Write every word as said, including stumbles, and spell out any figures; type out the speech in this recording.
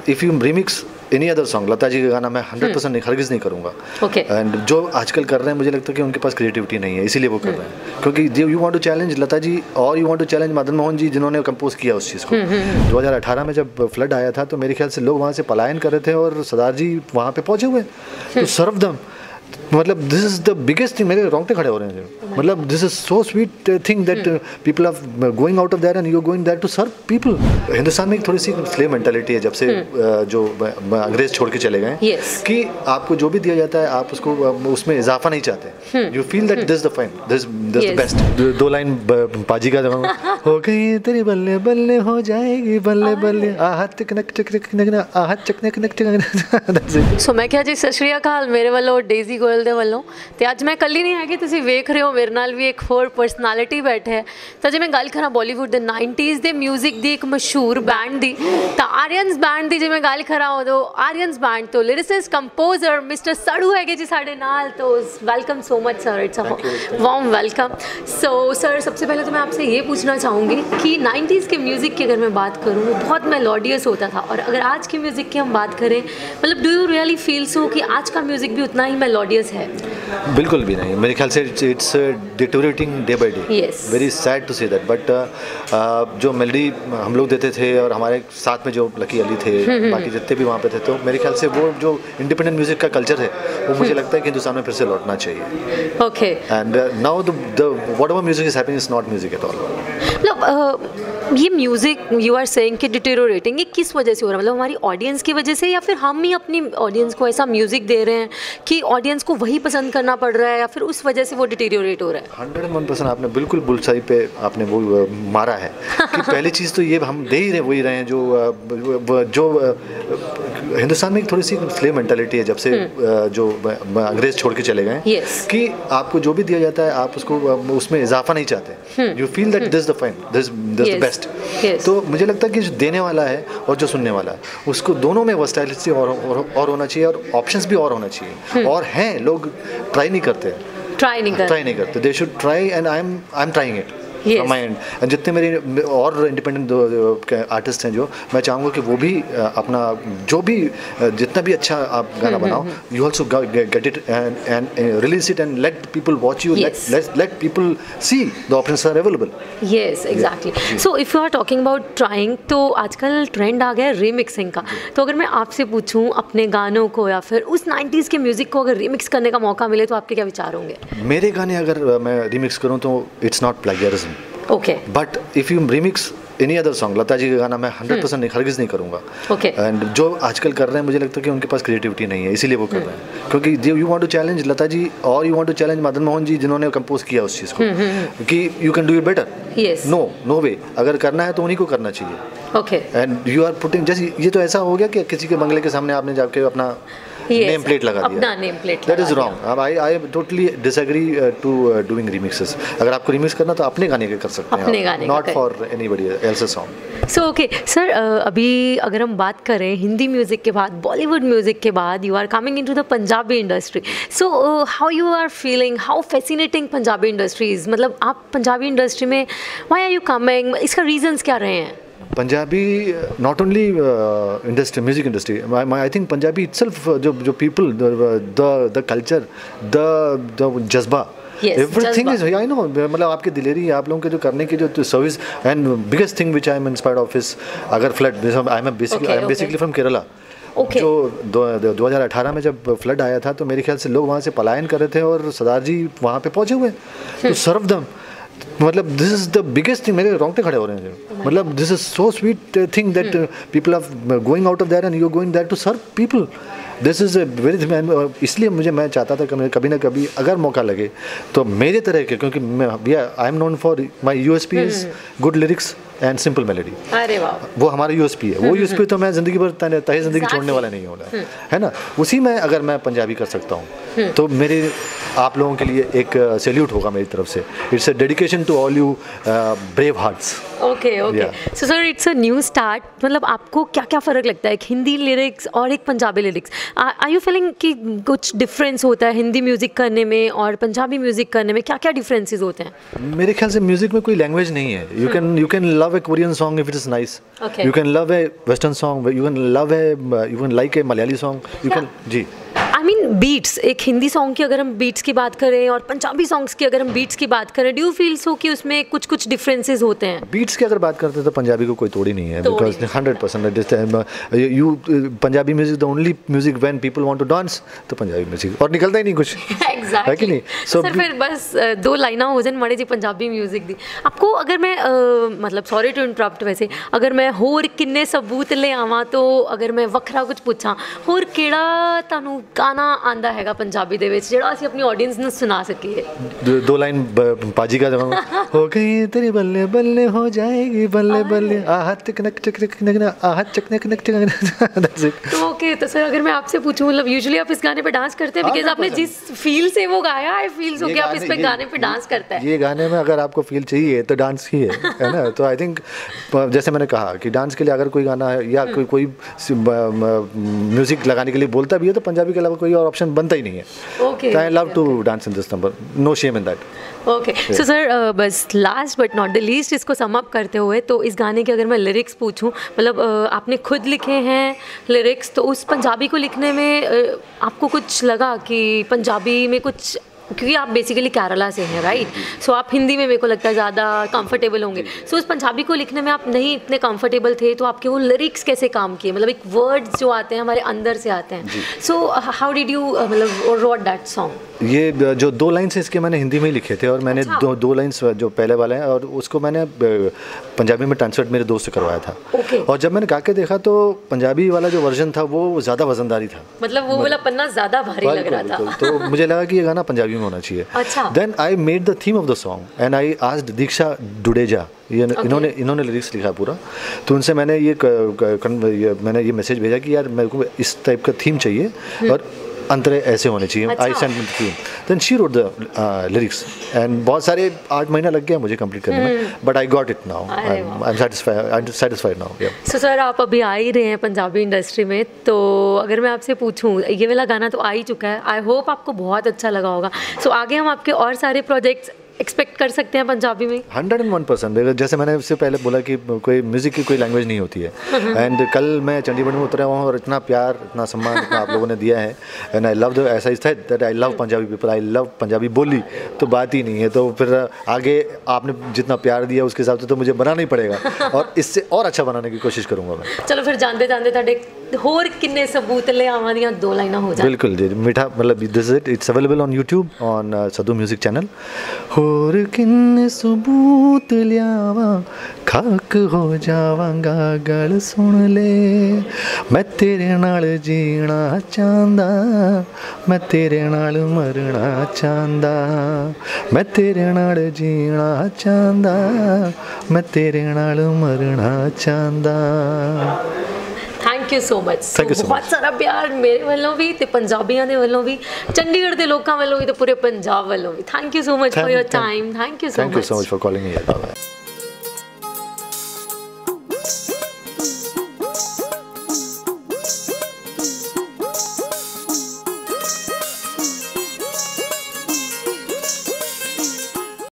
If you remix any other song, Lata ji का गाना मैं हंड्रेड परसेंट नहीं हरगिज़ नहीं करूँगा। ओके। एंड जो आजकल कर रहे हैं मुझे लगता है कि उनके पास क्रिएटिविटी नहीं है, इसीलिए वो कर रहे हैं। क्योंकि you want to challenge Lata ji और you want to challenge Madan Mohan ji, जिन्होंने कंपोज किया उस चीज़ को। दो हज़ार अठारह में जब फ्लड आया था तो मेरे ख्याल से लोग वहाँ से पलायन कर रहे थे और सरदार जी वहाँ पे पहुँचे हुए तो सर्व दम, मतलब this is the biggest thing. मेरे रोंगटे खड़े हो रहे हैं, मतलब this is so sweet thing that people are going out of there and you are going there to serve people. Hindustan में एक थोड़ी सी स्लेव मेंटालिटी है जब से जो अंग्रेज छोड़ के चले गए yes. कि आपको जो भी दिया जाता है आप उसको उसमें इजाफा नहीं चाहते। You feel that this the fine, this this the best. दो लाइन पाजी का हो गई तेरी बल्ले बल्ले हो जाएगी बल्ले बल्ले आहत कनक चक आहत चकनक नक। सो मैं क्या जी सत श्री अकाल मेरे वालों डेज़ी गोयल ਦੇ ਵੱਲੋਂ ਤੇ ਅੱਜ ਮੈਂ ਕੱਲੀ ਨਹੀਂ ਹੈਗੀ, ਤੁਸੀਂ ਵੇਖ ਰਹੇ ਹੋ ਮੇਰੇ ਨਾਲ ਵੀ ਇੱਕ ਹੋਰ ਪਰਸਨੈਲਿਟੀ ਬੈਠੇ ਹੈ। ਤਾਂ ਜੇ ਮੈਂ ਗੱਲ ਕਰਾਂ ਬਾਲੀਵੁੱਡ ਦੇ ਨਾਈਨਟੀਜ਼ ਦੇ ਮਿਊਜ਼ਿਕ ਦੀ ਇੱਕ ਮਸ਼ਹੂਰ ਬੈਂਡ ਦੀ, ਤਾਂ ਆਰੀਅਨਸ ਬੈਂਡ ਦੀ ਜੇ ਮੈਂ ਗੱਲ ਕਰਾਂ ਉਦੋਂ ਆਰੀਅਨਸ ਬੈਂਡ ਤੋਂ ਲਿਰਿਸਿਸਟ ਕੰਪੋਜ਼ਰ ਮਿਸਟਰ ਸੜੂ ਹੈਗੇ ਜੀ ਸਾਡੇ ਨਾਲ। तो welcome so much sir, it's a warm welcome. So sir सबसे पहले तो मैं आपसे ये पूछना चाहूँगी कि नाइन्टीज़ के म्यूज़िक की अगर मैं बात करूँ वो बहुत मेलोडियस होता था, और अगर आज के म्यूज़िक की हम बात करें मतलब do you really feel so कि आज का म्यूज़िक भी उतना ही मेलोडियस है? बिल्कुल भी नहीं, मेरे ख्याल से it's deteriorating day by day. Very sad to say that, but जो मेलोडी हम लोग देते थे और हमारे साथ में जो लकी अली थे बाकी जितने भी वहाँ पे थे, तो मेरे ख्याल से वो जो इंडिपेंडेंट म्यूजिक का कल्चर है वो मुझे लगता है कि हिंदुस्तान में फिर से लौटना चाहिए। Okay. And now the whatever music is happening is not music at all. मतलब ये म्यूज़िक यू आर सेइंग कि डिटेरोरेटिंग, ये किस वजह से हो रहा है? मतलब हमारी ऑडियंस की वजह से, या फिर हम ही अपनी ऑडियंस को ऐसा म्यूज़िक दे रहे हैं कि ऑडियंस को वही पसंद करना पड़ रहा है, या फिर उस वजह से वो डिटेरियोरेट हो रहा है? हंड्रेड वन परसेंट आपने बिल्कुल बुलसाई पे आपने वो मारा है कि पहली चीज़ तो ये हम दे ही रहे वही रहे हैं जो जो हिंदुस्तान में एक थोड़ी सी स्लेव मेंटालिटी है जब से जो अंग्रेज छोड़ के चले गए yes. कि आपको जो भी दिया जाता है आप उसको उसमें इजाफा नहीं चाहते। You feel that this the fine, this this the best. तो मुझे लगता है कि जो देने वाला है और जो सुनने वाला है उसको दोनों में वर्सटाइलिटी और, और, और होना चाहिए, और ऑप्शंस भी और होना चाहिए। और हैं लोग ट्राई नहीं करते ट्राई नहीं करते ट्राई नहीं करते they should try, and I am I am trying it from my end. जितने मेरे और इंडिपेंडेंट आर्टिस्ट हैं जो मैं चाहूँगा कि वो भी अपना जो भी जितना भी अच्छा आप गाना बनाओ, you also get it and release it and let people watch you, let let people see the options are available. Yes exactly. So if you are talking about trying, तो आजकल ट्रेंड आ गया है रीमिक्सिंग का। तो अगर मैं आपसे पूछूँ अपने गानों को या फिर उस नाइन्टीज़ के म्यूज़िक को अगर रीमिक्स करने का मौका मिले तो आपके क्या विचार होंगे? मेरे गाने अगर मैं रीमिक्स करूँ तो it's not plagiarism. Okay. But if you remix any other song, Lata ji का गाना मैं हंड्रेड परसेंट नहीं हरगिज़ नहीं करूँगा। ओके। एंड जो आजकल कर रहे हैं मुझे लगता है कि उनके पास क्रिएटिविटी नहीं है, इसीलिए वो कर रहे हैं। क्योंकि you want to challenge Lata ji और you want to challenge Madan Mohan ji, जिन्होंने कंपोज किया उस चीज़ को कि you can do it better. Yes. No no way, अगर करना है तो उन्हीं को करना चाहिए। Okay. And you are putting, जैसे ये तो ऐसा हो गया कि किसी के बंगले के सामने आपने जाके अपना नेम प्लेट लगा दिया, अपना name plate, that is wrong. I I totally disagree to doing remixes. अगर आपको रिमिक्स करना तो अपने गाने के कर सकते हैं, अपने गाने, not for anybody else's song. So okay sir, अभी अगर हम बात करें हिंदी म्यूज़िक के बाद, बॉलीवुड म्यूज़िक के बाद, you are coming into the Punjabi industry. So how you are feeling, how fascinating Punjabi industries, मतलब आप पंजाबी इंडस्ट्री में व्हाई आर यू कमिंग, इसका रीजंस क्या रहे हैं? Punjabi not only industry, music industry, I think Punjabi itself, जो जो people, the the culture, the the जज्बा, एवरीथिंग इज, आई नो, मतलब आपकी दिलेरी, आप लोगों के जो करने की जो service, and biggest thing which I am inspired of is अगर flood, I am basically I am basically from Kerala. Okay. जो दो हज़ार अठारह में जब फ्लड आया था तो मेरे ख्याल से लोग वहाँ से पलायन कर रहे थे और सरदार जी वहाँ पे पहुँचे हुए तो सर्व दम, मतलब this is the biggest thing. मेरे रोंगटे खड़े हो रहे हैं, मतलब this is so sweet thing that people are going out of there and you are going there to serve people. This is a very, इसलिए मुझे मैं चाहता था कि कभी ना कभी अगर मौका लगे तो मेरे तरह के, क्योंकि मैं I am known for my U S P is good lyrics and simple melody. अरे वाह, वो हमारा यूएसपी है। वो यूएसपी तो मैं ज़िंदगी भर तहे ज़िंदगी छोड़ने वाला नहीं होना है ना। उसी में अगर मैं पंजाबी कर सकता हूँ तो मेरे आप लोगों के लिए एक सैल्यूट होगा मेरी तरफ से। It's a dedication to all you brave hearts. Okay okay, so sir it's a new start. मतलब आपको क्या क्या फ़र्क लगता है एक हिंदी लिरिक्स और एक Punjabi lyrics? Are you feeling कि कुछ डिफरेंस होता है हिंदी म्यूज़िक करने में और पंजाबी म्यूज़िक करने में? क्या क्या डिफरेंसेस होते हैं? मेरे ख्याल से म्यूज़िक में कोई लैंग्वेज नहीं है। You can you can love love a Korean song if it is nice. Okay. You can love a Western song. You can love a you can like a Malayali song. You Yeah. can जी. I mean beats, एक Hindi song की अगर हम beats की बात करें और Punjabi songs की अगर हम बीट्स की बात करें, डू यू फील सो कि उसमें कुछ कुछ डिफरेंसेस होते हैं? बीट्स की अगर बात करते हैं तो पंजाबी को कोई तोड़ ही नहीं है, तोड़ ही because hundred percent you Punjabi music the only music when people want to dance, तो पंजाबी म्यूजिक और निकलता ही नहीं कुछ। Exactly. है कि नहीं? So, सर फिर बस अ, दो लाइना हो जान माड़े जी पंजाबी म्यूजिक दी आपको, अगर मैं अ, मतलब सॉरी टू इंटरप्ट, वैसे अगर मैं होर किन्ने सबूत ले आवां, तो अगर मैं वखरा कुछ पूछां, होर केड़ा तानू गाना आंदा हैगा पंजाबी दे विच जेड़ा ਅਸੀਂ ਆਪਣੀ ਆਡੀਅנס ਨੂੰ ਸੁਣਾ ਸਕੀਏ? दो, दो लाइन पाजी का जवाब हो गई तेरी बल्ले बल्ले हो जाएगी बल्ले बल्ले आहत टिक नक टिक टिक नक आहत चक नक नक टिक दैट्स इट। तो ओके, तो सर अगर मैं आपसे पूछूं, मतलब यूजुअली आप इस गाने पे डांस करते हैं? बिकॉज आपने जिस फील से वो गाया, आई फील सो कि आप इस पे गाने पे डांस करते हैं। ये गाने में अगर आपको फील चाहिए तो डांस ही है है ना? तो आई थिंक जैसे मैंने कहा कि डांस के लिए अगर कोई गाना है या कोई कोई म्यूजिक लगाने के लिए बोलता भी है तो पंजाबी के अलावा कोई और ऑप्शन बनता ही नहीं है। Okay, I love to dance in this number, no shame in that. Okay, so sir बस last but not the least इसको सम अप करते हुए, तो इस गाने के अगर मैं लिरिक्स पूछूं, मतलब uh, आपने खुद लिखे हैं लिरिक्स, तो उस पंजाबी को लिखने में uh, आपको कुछ लगा कि पंजाबी में कुछ, क्योंकि आप बेसिकली केरला से हैं राइट, सो आप हिंदी में मेरे को लगता है ज़्यादा कंफर्टेबल होंगे, सो उस पंजाबी को लिखने में आप नहीं इतने कंफर्टेबल थे, तो आपके वो लिरिक्स कैसे काम किए? मतलब एक वर्ड्स जो आते हैं हमारे अंदर से आते हैं, सो हाउ डिड यू मतलब रॉट दैट सॉन्ग? ये जो दो लाइन्स इसके मैंने हिंदी में ही लिखे थे और मैंने अच्छा। दो दो लाइन्स जो पहले वाले हैं और उसको मैंने पंजाबी में ट्रांसलेट मेरे दोस्त से करवाया था। ओके। और जब मैंने गा के देखा तो पंजाबी वाला जो वर्जन था वो ज़्यादा वजनदारी था, मतलब वो वाला पन्ना ज़्यादा भारी लग रहा था। तो मुझे लगा कि ये गाना पंजाबी में होना चाहिए। अच्छा। Then I made the theme of the song and I asked Diksha Dudeja, ये Okay. इन्होंने इन्होंने लिरिक्स लिखा पूरा, तो उनसे मैंने ये, क, क, क, ये मैंने ये मैसेज भेजा कि यार मेरे को इस टाइप का थीम चाहिए और अंतरे ऐसे होने चाहिए। I send the theme, then she wrote the lyrics and बहुत सारे आठ महीना लग गया मुझे कंप्लीट करने में, but I got it now, I am satisfied I am satisfied now. So sir आप अभी आ ही रहे हैं पंजाबी इंडस्ट्री में, तो अगर मैं आपसे पूछूं, ये वाला गाना तो आ ही चुका है, आई होप आपको बहुत अच्छा लगा होगा, सो so, आगे हम आपके और सारे प्रोजेक्ट्स एक्सपेक्ट कर सकते हैं पंजाबी में? हंड्रेड एंड वन परसेंट, जैसे मैंने उससे पहले बोला कि कोई म्यूज़िक की कोई लैंग्वेज नहीं होती है, एंड कल मैं चंडीगढ़ में उतरा हुआ हूँ और इतना प्यार इतना सम्मान इतना आप लोगों ने दिया है, एंड आई लव द ऐसा इस that I love Punjabi people, I love Punjabi boli, तो बात ही नहीं है। तो फिर आगे आपने जितना प्यार दिया उसके हिसाब से तो मुझे बनाना ही पड़ेगा और इससे और अच्छा बनाने की कोशिश करूँगा मैं। चलो फिर जानते जानते ताडे होर किन्ने सबूत ले आवां दियां दो लाइनां हो जाए। बिल्कुल जी, मीठा मतलब this it, it's available on YouTube on Sadu music channel. होर किन्ने सबूत लियावा खाक हो जावांगा गल सुन ले, मैं तेरे नाल जीना चाहंदा, मैं तेरे नाल मरना चाहंदा, मैं तेरे नाल जीना चाहंदा, मैं तेरे नाल मरना चाहंदा। Thank you so much. Thank you so बहुत much. सारा प्यार मेरे वालों भी ते पंजाबियों दे वालों भी, चंडीगढ़ दे लोकां वालों भी ते पूरे पंजाब वालों भी। Thank you so much for your time. Thank you so much. Thank you so much for calling me. Bye bye.